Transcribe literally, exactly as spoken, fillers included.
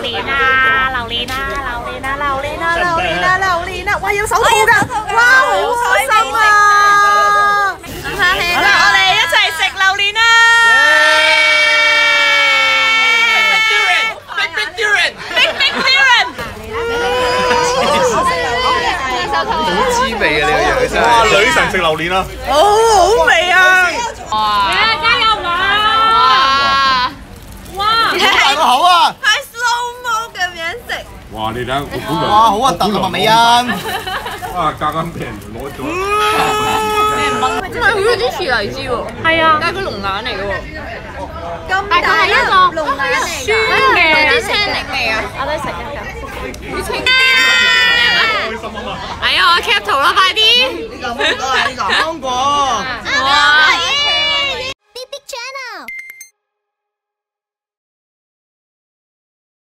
蓮啊，榴蓮啊，榴蓮啊，榴蓮啊，榴蓮啊，榴蓮啊，哇有手套㗎，哇好開心啊！唔客氣啦，我哋一齊食榴蓮啊！Big big durian，big big durian， 好滋味啊！呢個樣真係。 哇！女神食榴蓮啊！ 好好味啊！ 哇！加油啊！哇！ 大個口啊！ 係 slow mo 咁樣食。 哇！你睇下，我本來哇！好核突啊，麥美欣。 啊，夾硬俾人攞咗。 唔係，佢有啲似荔枝喎。係啊，但係佢龍眼嚟嘅喎。 咁但係佢係一個龍眼嚟㗎， 酸嘅，有啲青檸味啊。 我都食一嚿。 好清啲啦！係啊，我 cap 圖啦，快啲！ 呢個芒果啊，呢個芒